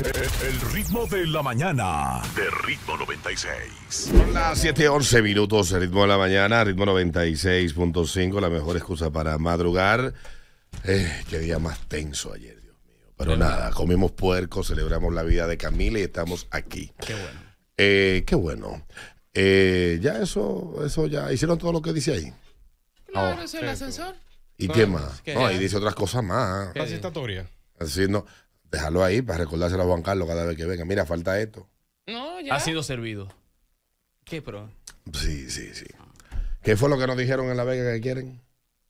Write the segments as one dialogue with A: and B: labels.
A: El ritmo de la mañana de Ritmo 96.
B: Son las 7:11 minutos, el ritmo de la mañana, ritmo 96.5, la mejor excusa para madrugar. Qué día más tenso ayer, Dios mío. Pero nada, comimos puerco, celebramos la vida de Camila y estamos aquí.
C: Qué bueno.
B: Qué bueno. Ya eso ya, ¿hicieron todo lo que dice ahí?
D: Claro, es el ascensor.
B: ¿Y qué más? No, ahí dice otras cosas más.
E: La citatoria.
B: Así no, déjalo ahí para recordárselo a Juan Carlos cada vez que venga. Mira, falta esto.
D: No, ya.
C: Ha sido servido. ¿Qué, pero?
B: Sí. ¿Qué fue lo que nos dijeron en La Vega que quieren?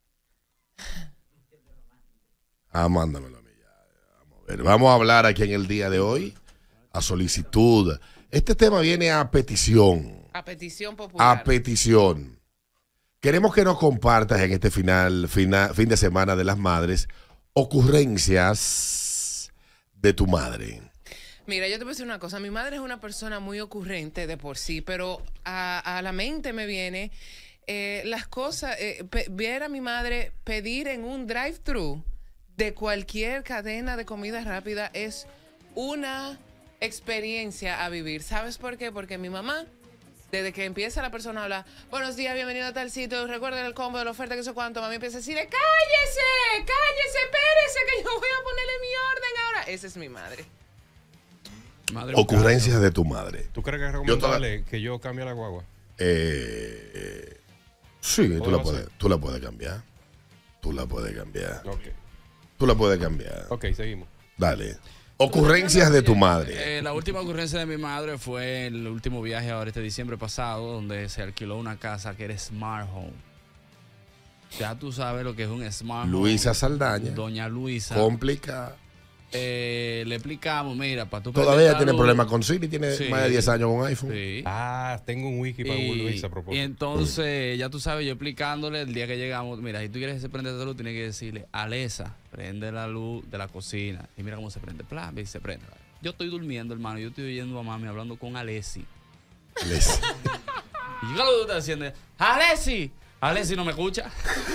B: Mándamelo a mí ya. Vamos a ver. Vamos a hablar aquí en el día de hoy a solicitud. Este tema viene a petición.
D: A petición popular.
B: A petición. Queremos que nos compartas en este fin de semana de las madres ocurrencias de tu madre.
D: Mira, yo te voy a decir una cosa. Mi madre es una persona muy ocurrente de por sí, pero a la mente me viene las cosas. Ver a mi madre pedir en un drive-thru de cualquier cadena de comida rápida es una experiencia a vivir. ¿Sabes por qué? Porque mi mamá, desde que empieza la persona a hablar, buenos días, bienvenido a tal sitio, recuerden el combo de la oferta, que sé cuánto, mami empieza a decirle, cállese, espérese, que yo voy a ponerle mi orden ahora. Esa es mi madre.
B: Ocurrencias de tu madre.
E: ¿Tú crees que es recomendable que yo cambie la guagua?
B: Sí, tú la puedes cambiar. Tú la puedes cambiar.
E: Ok.
B: Tú la puedes cambiar.
E: Ok, seguimos.
B: Dale. Ocurrencias de tu madre.
C: La última ocurrencia de mi madre fue el último viaje ahora este diciembre pasado, donde se alquiló una casa que era Smart Home. Ya tú sabes lo que es un Smart Home.
B: Luisa Saldaña.
C: Doña Luisa.
B: Complicada.
C: Le explicamos, mira, para tú
B: todavía tiene problemas con Siri, tiene más de 10 años con iPhone.
C: Sí.
E: Tengo un wiki para Luisa a propósito.
C: Y entonces, ya tú sabes, yo explicándole el día que llegamos, mira, si tú quieres que se prenda esta luz, tienes que decirle, Alexa, prende la luz de la cocina. Y mira cómo se prende, plan, y se prende. Yo estoy durmiendo, hermano, yo estoy oyendo a mami hablando con Alessi. Y yo lo estoy haciendo, Alessi, ¿no me escucha?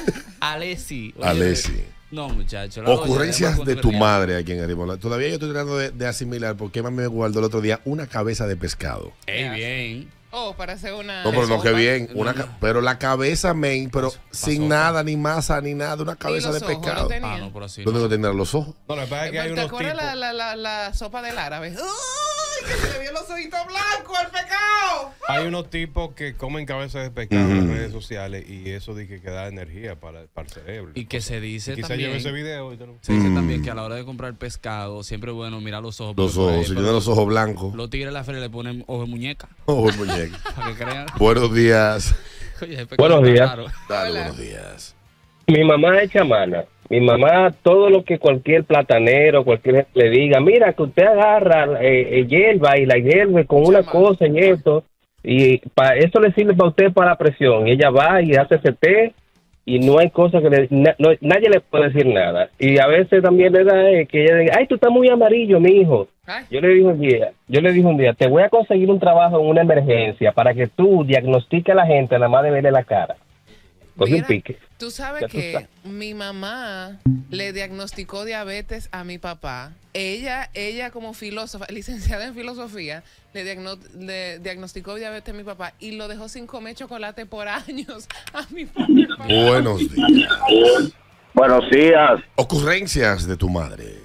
C: Alessi. No, muchacho.
B: Ocurrencias de tu madre aquí en Arimola. Todavía yo estoy tratando de asimilar por qué mami me guardó el otro día una cabeza de pescado.
C: Bien.
D: Para hacer una...
B: No, pero no, que bien. Pero la cabeza, pero sin nada, ni masa, ni nada. Una cabeza de pescado.
D: No
C: por así.
B: ¿Dónde no tener los ojos?
E: No, la verdad es que hay unos tipos...
D: ¿Te acuerdas la sopa del árabe? ¡Ay, que se le vio los ojitos blancos al pecado!
E: Hay unos tipos que comen cabezas de pescado en las redes sociales y eso dice que da energía para el cerebro.
C: Y que se dice
E: quizá
C: también...
E: lleve ese video.
C: Se dice también que a la hora de comprar pescado siempre es bueno mirar los ojos.
B: Los ojos, si tiene los ojos blancos.
C: Los tigres de la feria le ponen ojo de muñeca.
B: Ojo de muñeca.
C: Para que crean.
B: Buenos días.
C: Oye,
F: buenos días.
B: Dale, buenos días.
F: Mi mamá es chamana. Mi mamá, todo lo que cualquier platanero, cualquier le diga, mira, que usted agarra hierba y la hierve con una cosa y esto, y para eso le sirve para usted para la presión. Y ella va y hace ese té y no hay cosa que nadie le puede decir nada. Y a veces también le da que ella diga, ay, tú estás muy amarillo, mi hijo. Yo le dije un día, te voy a conseguir un trabajo en una emergencia para que tú diagnostiques a la gente nada más de verle la cara.
D: Mira, tú sabes que mi mamá le diagnosticó diabetes a mi papá. Ella como filósofa, licenciada en filosofía, le diagnosticó diabetes a mi papá y lo dejó sin comer chocolate por años a mi papá.
B: Buenos días.
G: Buenos días.
B: Ocurrencias de tu madre.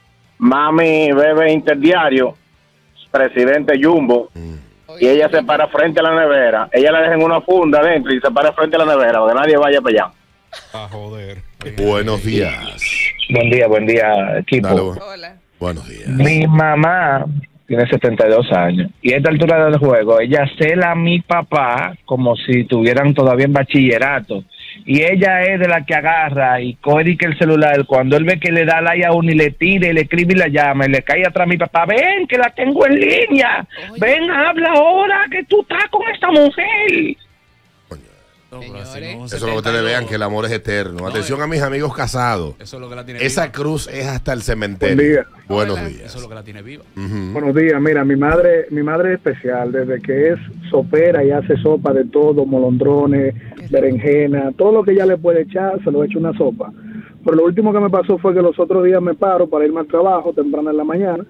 G: Mami bebe interdiario, presidente Jumbo. Y ella se para frente a la nevera. Ella la deja en una funda adentro y se para frente a la nevera para que nadie vaya para allá.
E: Joder.
B: Buenos días.
F: Buen día, equipo.
B: Dale,
D: hola.
B: Buenos días.
F: Mi mamá tiene 72 años y a esta altura del juego ella cela a mi papá como si estuvieran todavía en bachillerato. Y ella es de la que agarra y coge el celular cuando él ve que le da like a uno y le tira y le escribe y la llama y le cae atrás a mi papá, ven que la tengo en línea, ven, habla ahora que tú estás con esta mujer.
B: Eso es lo que ustedes vean, que el amor es eterno. Atención a mis amigos casados.
C: Eso es lo que la tiene
B: Esa
C: viva.
B: cruz es hasta el cementerio. Buenos días.
C: Eso es lo que la tiene viva.
H: Buenos días. Mira, mi madre es especial. Desde que es sopera y hace sopa de todo, molondrones, berenjena, todo lo que ella le puede echar, se lo echa una sopa. Pero lo último que me pasó fue que los otros días me paro para irme al trabajo temprano en la mañana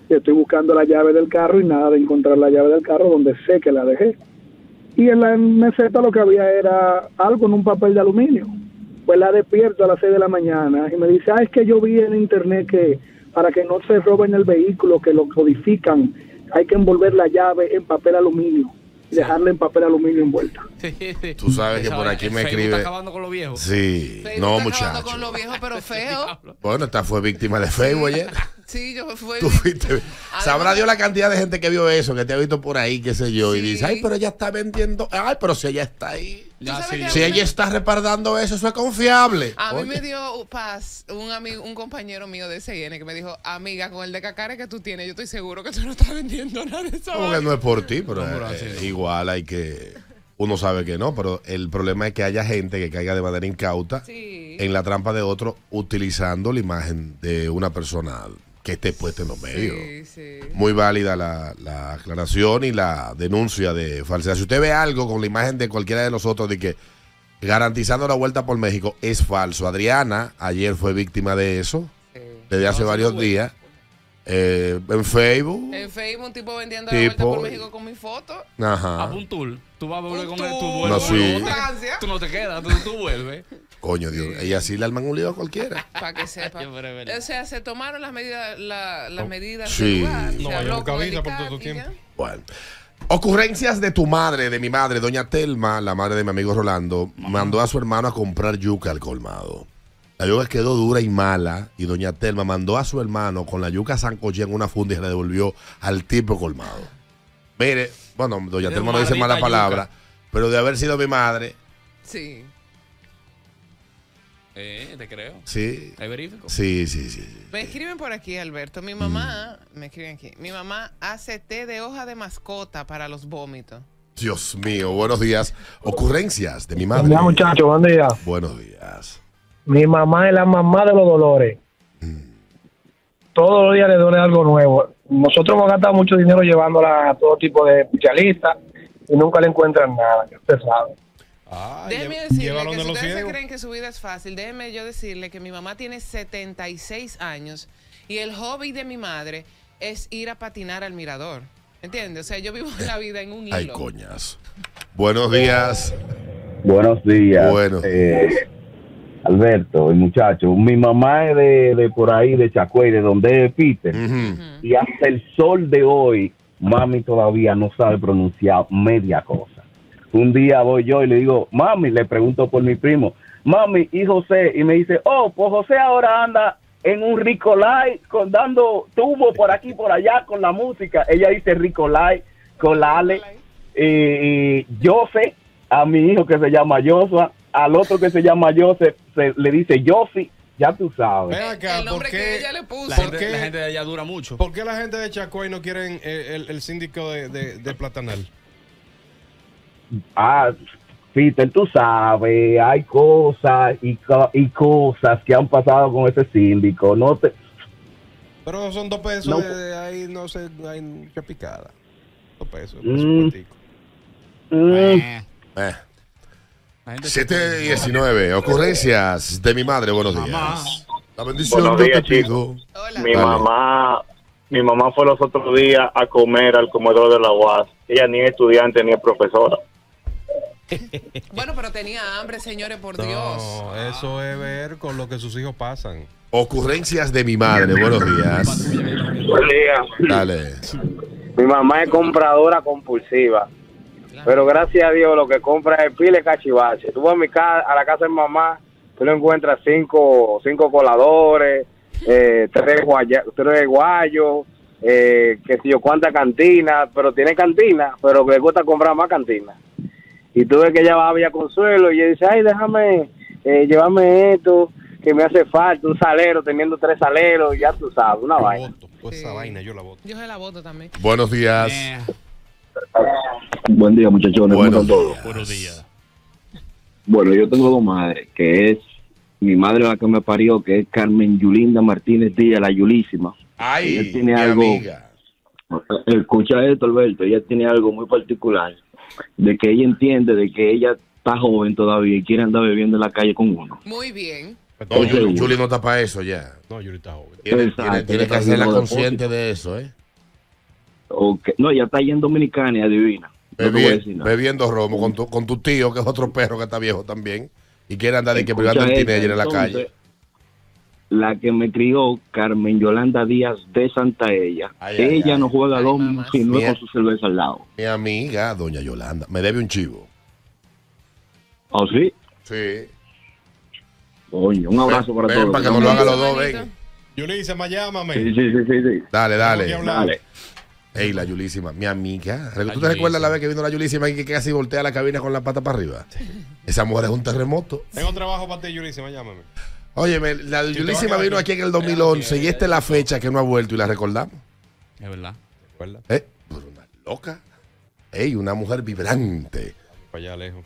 H: y estoy buscando la llave del carro y nada de encontrar la llave del carro donde sé que la dejé. Y en la meseta lo que había era algo en un papel de aluminio. Pues la despierto a las 6 de la mañana y me dice, es que yo vi en internet que para que no se roben el vehículo, que lo codifican, hay que envolver la llave en papel aluminio y dejarla en papel aluminio envuelta.
B: Tú sabes que por aquí me escribe.
C: ¿Está acabando con los viejos?
B: Sí,
D: Facebook
B: no,
D: está
B: muchacho.
D: acabando con los viejos, pero feo.
B: Bueno, esta fue víctima de Facebook ayer.
D: Sí, yo fui.
B: Tú fuiste. Sabrá Dios la cantidad de gente que vio eso, que te ha visto por ahí, qué sé yo, y
D: Sí.
B: dice, ay, pero ella está vendiendo. Ay, pero si ella está ahí.
C: Ya,
D: sabes
C: sí,
D: que
C: yo-
B: Si ella está respaldando eso, eso es confiable.
D: A mí
B: Oye.
D: me dio paz un compañero mío de SIN que me dijo, amiga, con el de cacare que tú tienes, yo estoy seguro que tú no estás vendiendo nada de eso.
B: Como que no es por ti, pero
C: No, pero así no.
B: igual hay que. Uno sabe que no, pero el problema es que haya gente que caiga de manera incauta
D: Sí.
B: en la trampa de otro utilizando la imagen de una persona que esté puesta en los medios.
D: Sí, sí.
B: Muy válida la aclaración y la denuncia de falsedad. Si usted ve algo con la imagen de cualquiera de nosotros de que garantizando la vuelta por México, es falso. Adriana ayer fue víctima de eso desde hace varios días. En Facebook.
D: En Facebook un tipo vendiendo la vuelta por México con mi foto.
B: Ajá.
C: A un tour. Tú vas a volver
D: Un
C: con él, tú
D: tour.
C: vuelves.
B: No, sí.
C: Tú
D: Francia.
C: tú no te quedas, tú vuelves.
B: Coño, Dios. Ella sí le arman un lío a cualquiera.
D: Para que sepa.
C: Yo, pero es verdad.
D: O sea, se tomaron las medidas, las medidas
B: Sí.
D: del lugar.
E: No
D: Se
E: vaya
D: habló
E: a buscar
D: con el
E: visa por
D: ICAP
E: todo
D: y
E: tiempo.
D: ya.
B: Bueno. Ocurrencias de tu madre, de mi madre, doña Telma, la madre de mi amigo Rolando, mandó a su hermano a comprar yuca al colmado. La yuca quedó dura y mala y doña Telma mandó a su hermano con la yuca sancochada en una funda y se la devolvió al tipo colmado. Mire, bueno, doña
C: De
B: Telma no dice
C: maldita
B: mala
C: yuca.
B: palabra, pero de haber sido mi madre,
D: Sí.
C: Te creo.
B: sí,
C: Ahí verifico.
B: sí.
D: Me escriben por aquí, Alberto. Mi mamá, me escriben aquí. Mi mamá hace té de hoja de mascota para los vómitos.
B: Dios mío, buenos días. Ocurrencias de mi madre.
I: Buen día, muchachos, buen día.
B: Buenos días.
I: Mi mamá es la mamá de los dolores. Todos los días le duele algo nuevo. Nosotros hemos gastado mucho dinero llevándola a todo tipo de especialistas y nunca le encuentran nada, que usted sabe.
D: Déjeme decirle
E: llévalo
D: que
E: donde
D: si
E: los
D: ustedes se
E: ciegos.
D: creen que su vida es fácil, déjeme yo decirle que mi mamá tiene 76 años y el hobby de mi madre es ir a patinar al mirador. ¿Entiendes? O sea, yo vivo la vida en un hilo.
B: Ay, coñas. Buenos días.
G: Buenos días.
B: Buenos
G: Alberto, el muchacho. Mi mamá es de por ahí, de Chacuey, de donde es Peter.
B: Ujú.
G: Y hasta el sol de hoy, mami todavía no sabe pronunciar media cosa. Un día voy yo y le digo, mami, le pregunto por mi primo, mami, ¿y José? Y me dice, oh, pues José ahora anda en un Ricolai, dando tubo por aquí, por allá, con la música. Ella dice Ricolai, con la Ale. Y Jose, a mi hijo que se llama Joshua, al otro que se llama Joseph, le dice Josi, ya tú sabes.
E: Ven acá,
D: El nombre
E: ¿por
D: que
E: qué-
D: ella le puso.
C: La
E: ¿Por
C: gente,
E: qué?
C: la gente de allá dura mucho.
E: ¿Por qué la gente de Chacoy no quieren el síndico de Platanal?
G: Ah, Peter, tú sabes, hay cosas y cosas que han pasado con ese síndico. No te,
E: Pero son 2 pesos,
G: No.
E: ahí no sé, hay mucha picada. 2 pesos,
G: Mm.
E: presupuestico.
C: Eh,
B: Eh.
C: la gente
B: 7:19. Ocurrencias de mi madre. Buenos días.
C: Mamá.
B: La bendición
J: Buenos
B: yo
J: días,
B: te pido.
D: Hola.
J: Mi
B: Dale.
J: mamá fue los otros días a comer al comedor de la UAS. Ella ni es estudiante ni es profesora.
D: Bueno, pero tenía hambre, señores, por Dios.
E: No, eso es ver con lo que sus hijos pasan.
B: Ocurrencias de mi madre. Buenos días.
F: Buen día.
B: Dale.
F: Mi mamá es compradora compulsiva, pero gracias a Dios lo que compra es pile cachivache. Tú vas a a la casa de mi mamá, tú le encuentras cinco coladores, tres guayos, qué sé yo, cuántas cantinas, pero tiene cantina, pero le gusta comprar más cantinas. Y tú ves que ella va a Villa Consuelo y ella dice, ay, déjame llevarme esto, que me hace falta, un salero, teniendo 3 saleros, ya tú sabes, una
E: Yo
F: vaina.
E: voto, pues
D: Sí.
E: esa vaina yo la voto.
D: Yo se la voto también.
B: Buenos días.
K: Buen día, muchachones.
B: Buenos
K: ¿Cómo están todos?
B: días.
C: Buenos días.
K: Bueno, yo tengo 2 madres, que es mi madre la que me parió, que es Carmen Yulinda Martínez Díaz, la Yulísima.
B: Ay,
K: Ella tiene
B: mi
K: algo-
B: amiga.
K: Escucha esto, Alberto, ella tiene algo muy particular, de que ella entiende de que ella está joven todavía y quiere andar bebiendo en la calle con uno.
D: Muy bien.
B: No, Juli no está para eso ya.
E: No, yo ahorita joven.
B: Tiene
K: Exacto,
B: que
K: está
B: hacerla
K: haciendo
B: consciente de eso, ¿eh?
K: No, ella está allá en Dominicana y adivina. No te voy a decir nada.
B: Bebiendo romo con tu tío, que es otro perro que está viejo también. Y quiere andar de que privando el
K: Escucha
B: teenager en la
K: entonces,
B: calle.
K: La que me crió, Carmen Yolanda Díaz de Santaella. Ella no juega dominó si no es con su cerveza al lado.
B: Mi amiga, doña Yolanda, me debe un chivo.
K: ¿Oh, sí?
B: Sí.
K: Coño, un abrazo para
B: Ven,
K: todos.
B: para que nos lo hagan los dos, ven.
E: Yulísima, llámame.
K: Sí.
B: Dale.
K: Dale.
B: Ey, la Yulísima, mi amiga. ¿Tú te recuerdas la vez que vino la Yulísima y que casi voltea la cabina con la pata para arriba? Esa mujer es un terremoto.
E: Tengo trabajo para ti, Yulísima, llámame.
B: Óyeme, la Yulísima vino aquí en el 2011 y esta es la fecha que no ha vuelto y la recordamos.
C: Es verdad.
E: ¿Recuerda?
B: Por una loca. Ey, una mujer vibrante.
E: Para allá lejos.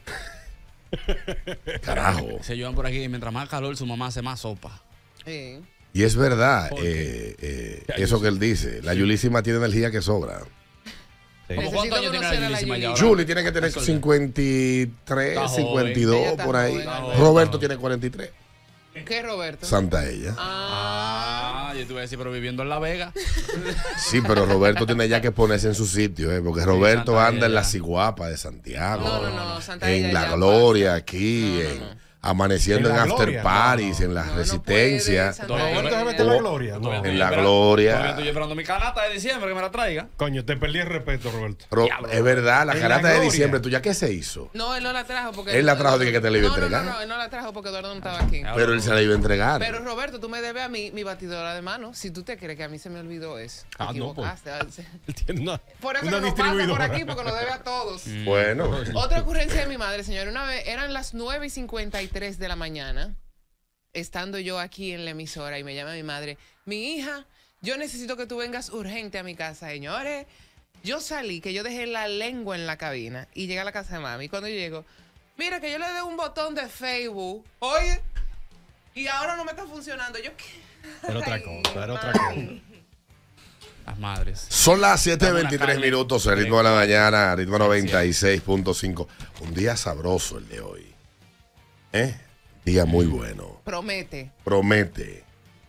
B: Carajo.
C: Se llevan por aquí, mientras más calor, su mamá hace más sopa.
D: Sí.
B: Y es verdad, eso que él dice. La Yulísima tiene energía que sobra.
C: ¿Cómo cuántos años tiene la Yulísima ya ahora?
B: Julie tiene que tener 53,
C: Está
B: 52,
D: joven.
B: por ahí.
D: Está joven.
B: Roberto tiene 43.
D: ¿Qué, Roberto?
B: Santa ella.
C: Yo te iba a decir, pero viviendo en La Vega.
B: Sí, pero Roberto tiene ya que ponerse en su sitio, porque Roberto
C: Santa
B: anda en
C: Ella.
B: la Ciguapa de Santiago.
D: No, Santa
B: en
D: Ella
B: La
D: ya
B: Gloria, aquí, amaneciendo
E: ¿En
B: en
E: La
B: after
E: Gloria?
B: parties, en la Resistencia.
E: ¿Roberto se mete en la gloria? No.
B: En La Gloria.
C: Todavía estoy esperando mi canasta de diciembre que me la traiga.
E: Coño, te perdí el respeto, Roberto.
B: Es verdad, la
E: En
B: canasta
E: La
B: de
E: Gloria.
B: diciembre, ¿tú ya qué se hizo?
D: No, él no la trajo porque...
B: Él la trajo de que te la iba a entregar.
D: No, él no la trajo porque Eduardo no estaba aquí.
B: Pero él se la iba a entregar.
D: Pero Roberto, tú me debes a mí mi batidora de mano. Si tú te crees que a mí se me olvidó eso. Te
E: No, pues.
D: equivocaste.
E: Él tiene
D: Por eso
E: una
D: que no pasa por
E: distribuidora.
D: aquí porque nos debe a todos.
B: Bueno.
D: Otra ocurrencia de mi madre, señor. Una vez eran las 9:53 de la mañana, estando yo aquí en la emisora, y me llama mi madre: mi hija, yo necesito que tú vengas urgente a mi casa. Señores, yo salí, que yo dejé la lengua en la cabina y llegué a la casa de mami. Y cuando yo llego, mira que yo le dé un botón de Facebook, oye, y ahora no me está funcionando. Yo, ¿qué?
E: Era otra cosa, era otra cosa.
C: Las madres.
B: Son las 7:23 minutos, el ritmo de la mañana, ritmo 96.5. Un día sabroso el de hoy. Día muy bueno.
D: Promete.
B: Promete.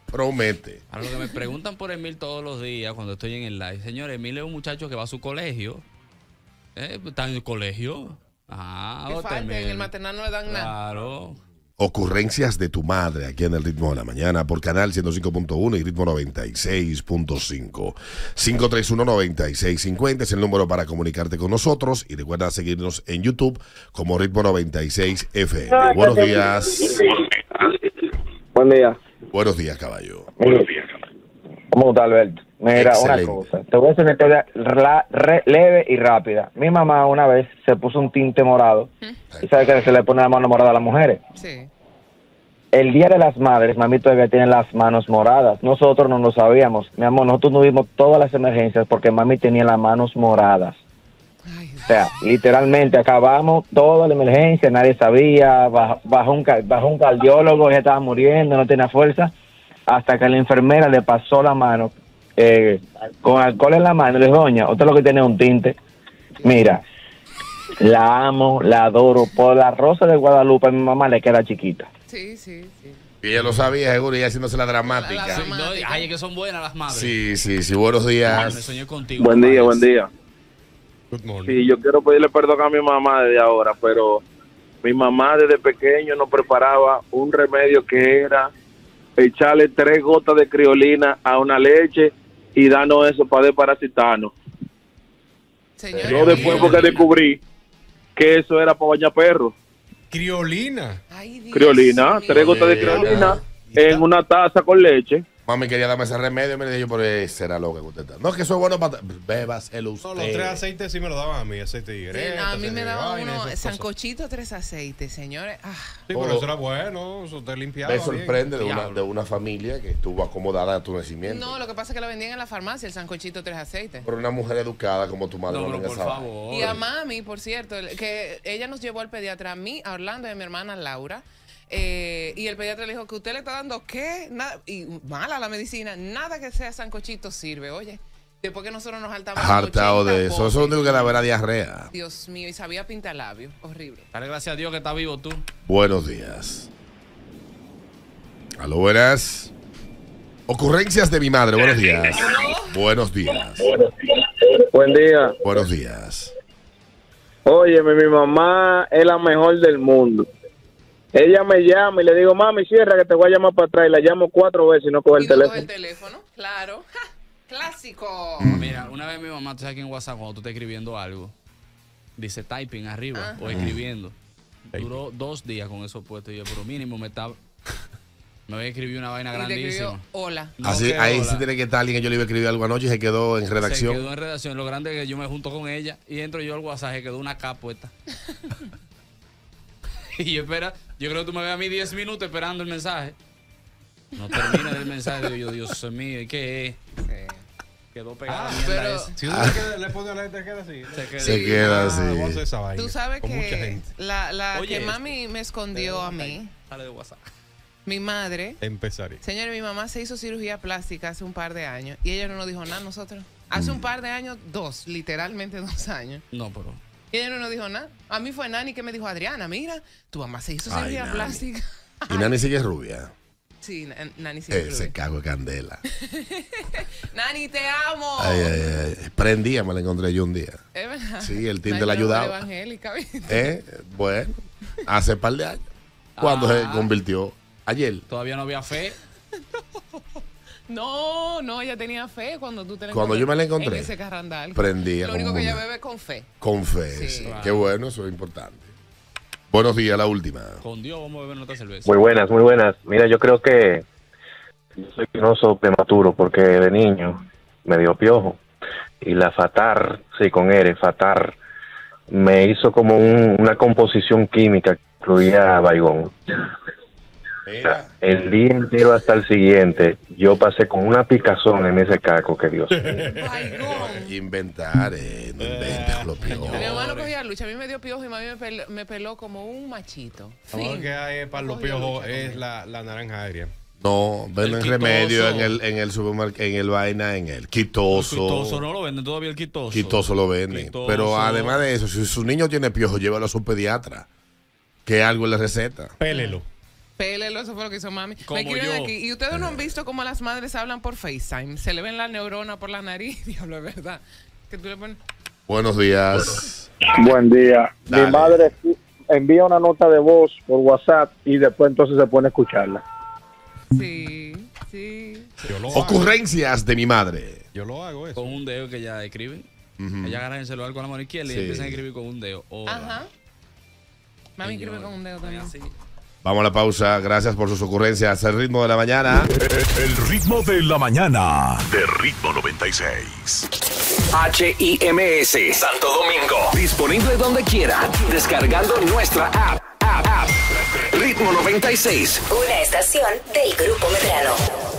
C: A lo que me preguntan por Emil todos los días cuando estoy en el live. Señor, Emil es un muchacho que va a su colegio. ¿Está en el colegio?
D: ¿Qué falta? En el maternal no le dan nada.
C: Claro.
B: Ocurrencias de tu madre aquí en el ritmo de la mañana por canal 105.1 y ritmo 96.5. 531-9650 es el número para comunicarte con nosotros y recuerda seguirnos en YouTube como ritmo 96 FM. Buenos días.
L: Buen día.
B: Buenos días, caballo.
L: ¿Cómo está, Alberto? Mira,
B: Excelente.
L: una cosa. Te voy a hacer una historia leve y rápida. Mi mamá una vez se puso un tinte morado. ¿Y sabe que se le pone la mano morada a las mujeres?
D: Sí.
L: El Día de las Madres, mami todavía tiene las manos moradas. Nosotros no lo sabíamos. Mi amor, nosotros no vimos todas las emergencias porque mami tenía las manos moradas. O sea, literalmente acabamos toda la emergencia, nadie sabía, bajó un cardiólogo, ella estaba muriendo, no tenía fuerza, hasta que la enfermera le pasó la mano con alcohol en la mano y le dijo: doña, usted lo que tiene es un tinte. Mira, la amo, la adoro. Por la rosa de Guadalupe a mi mamá le queda chiquita.
D: Sí.
B: Y ella lo sabía, seguro, y ella haciéndose la dramática.
C: Sí, no, ay, es que son buenas las madres.
B: Sí, buenos días.
C: Me soñé contigo.
K: Buen día, buen día.
E: Good morning.
K: Sí, yo quiero pedirle perdón a mi mamá desde ahora, pero mi mamá desde pequeño nos preparaba un remedio que era echarle 3 gotas de criolina a una leche y darnos eso para desparasitarnos.
D: Señor,
K: Yo después porque descubrí que eso era para bañar perros.
E: Criolina.
K: Criolina, 3 gotas de criolina en una taza con leche.
B: Mami quería darme ese remedio y me dije yo, pero ese era loca que usted está. No, es que eso es bueno para... Bébaselo usted.
E: No, los 3 aceites sí me lo daban a mí, aceite de greta.
D: a mí me daban
E: vaina,
D: uno
E: esas cosas.
D: sancochito 3 aceites, señores.
E: Sí, pero eso era bueno, eso te limpiaba.
B: Me sorprende
E: bien.
B: de una familia que estuvo acomodada a tu nacimiento.
D: No, lo que pasa es que lo vendían en la farmacia, el sancochito 3 aceites.
B: Por una mujer educada como tu madre.
C: No,
B: no
C: pero
B: venga
C: por
B: esa-
C: favor.
D: Y a mami, por cierto, que ella nos llevó al pediatra, a mí, a Orlando y a mi hermana Laura. Y el pediatra le dijo que usted le está dando qué, y mala la medicina, nada que sea sancochito sirve, oye. Después que nosotros nos hartamos.
B: Hartado
D: 80
B: de eso. Eso es lo único que da era diarrea.
D: Dios mío, y sabía pintalabio, horrible.
C: Dale gracias a Dios que está vivo tú.
B: Buenos días. Aló, buenas. Ocurrencias de mi madre. Buenos días. Buenos días.
K: Buen día.
B: Buenos días.
K: Óyeme, mi mamá es la mejor del mundo. Ella me llama y le digo, mami, cierra que te voy a llamar para atrás. Y la llamo 4 veces y no coge el teléfono.
D: Coge el teléfono, claro. ¡Ja! Clásico.
C: Mira, una vez mi mamá, tú sabes que en WhatsApp cuando tú estás escribiendo algo, dice typing arriba o escribiendo. Duró 2 días con eso puesto. Y yo, pero mínimo me voy a escribir una vaina grandísima.
D: Hola.
C: No,
B: Así, ahí
C: hola.
B: sí tiene que estar alguien que yo le iba a escribir algo anoche y se quedó en redacción.
C: Se quedó en redacción. Lo grande es que yo me junto con ella y entro yo al WhatsApp y quedó una K puesta. Y yo creo que tú me ves a mí 10 minutos esperando el mensaje. No termina el mensaje. Yo, Dios mío, ¿y qué es? Quedó pegada.
D: pero
E: Si uno le pone a la gente, se queda así.
B: Se queda así.
E: Vamos a hacer esa vaina.
D: tú sabes
E: con mucha
D: que
E: gente.
D: la
C: Oye,
D: que mami me escondió a mí,
C: Sale de WhatsApp.
D: mi madre.
E: Empezaré.
D: Señores, mi mamá se hizo cirugía plástica hace un par de años y ella no nos dijo nada a nosotros. Hace un par de años, literalmente 2 años.
C: No, pero...
D: Y ella no nos dijo nada. A mí fue Nani que me dijo, Adriana, mira, tu mamá se hizo
B: Ay,
D: cirugía
B: Nani.
D: plástica.
B: Y Nani sigue rubia.
D: Sí, Nani sigue
B: Ese
D: rubia.
B: cago de candela.
D: Nani, te amo.
B: Ay, ay, ay. Prendía, me la encontré yo un día.
D: Es verdad.
B: Sí, el tinte
D: Nani
B: la
D: es una
B: ayudaba.
D: evangélica, ¿viste?
B: Bueno, hace par de años. Cuando se convirtió. Ayer.
C: Todavía no había fe.
D: No, ella tenía fe cuando tú te la
B: Cuando yo me la encontré,
D: en ese carrandal.
B: prendía
D: Lo único
B: como
D: que ella
B: una-
D: bebe con fe.
B: Con fe.
D: Sí.
B: Sí. Qué bueno, eso es importante. Buenos días, la última.
C: Con Dios vamos a beber nuestra cerveza.
M: Muy buenas, muy buenas. Mira, yo creo que yo soy penoso prematuro porque de niño me dio piojo. Y la Fatar, sí, con R, Fatar, me hizo como una composición química que incluía baigón. O sea, el día entero hasta el siguiente, yo pasé con una picazón en ese caco que Dios.
B: Inventar, no inventes lo peor.
D: Mi hermano cogía lucha, a mí me dio piojo y mami me peló como un machito.
E: Lo
D: Fin.
E: que hay para los
D: Cogía
E: piojos
D: lucha
E: es la naranja agria.
B: No, venden
C: El
B: remedio
C: quitoso.
B: en el supermercado, en el vaina, en el quitoso.
C: Quitoso no lo venden todavía el quitoso.
B: Quitoso lo venden.
C: Quitoso.
B: Pero además de eso, si su niño tiene piojo, llévalo a su pediatra. Que algo le receta.
E: Pélelo.
D: Pélelo, eso fue lo que hizo mami.
C: Como
D: Me escriben
C: yo.
D: aquí. Y ustedes no han visto cómo las madres hablan por FaceTime. Se le ven la neurona por la nariz. Diablo, es verdad. Que tú le pones...
B: Buenos días.
N: Buen día.
B: Dale.
N: Mi madre envía una nota de voz por WhatsApp y después entonces se pone a escucharla.
D: Sí.
E: Yo lo hago.
B: Ocurrencias de mi madre.
E: Yo lo hago eso.
C: Con un dedo que ya escriben.
B: Ujú.
C: Ella agarra el celular con la mano izquierda y
B: Sí.
C: empiezan a escribir con un dedo. Hola.
D: Ajá. Mami escribe
C: Señor.
D: con un dedo también.
B: Vamos a la pausa. Gracias por sus ocurrencias. El ritmo de la mañana.
A: El ritmo de la mañana de Ritmo 96.
O: HIMS Santo Domingo. Disponible donde quiera. Descargando nuestra app. Ritmo 96.
P: Una estación del Grupo Medrano.